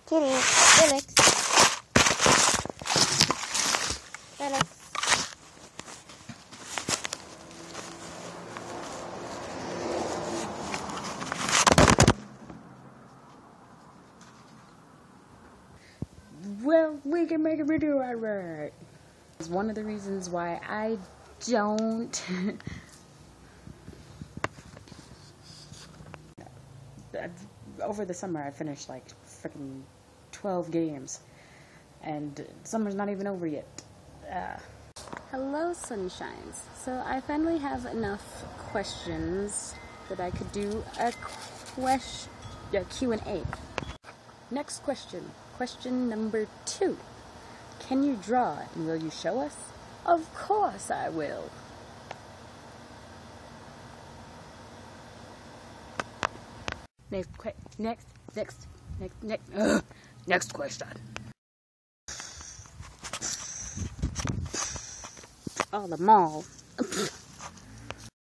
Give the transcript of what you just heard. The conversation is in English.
Kitty, Felix. Felix. Well, we can make a video out of it. It's one of the reasons why I don't over the summer I finished like freaking 12 games and summer's not even over yet. Hello sunshines. So I finally have enough questions that I could do a Q&A. Next question. Question number 2. Can you draw and will you show us? Of course I will. Next question. Oh, the mall.